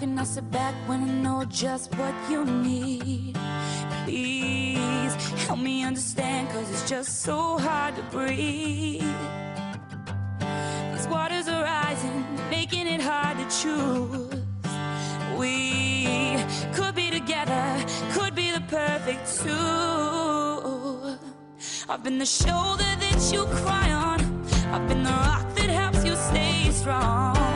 can I sit back when I know just what you need? Please help me understand, cause it's just so hard to breathe. These waters are rising, making it hard to choose. We could be together, could be the perfect two. I've been the shoulder that you cry on, I've been the rock that helps you stay strong.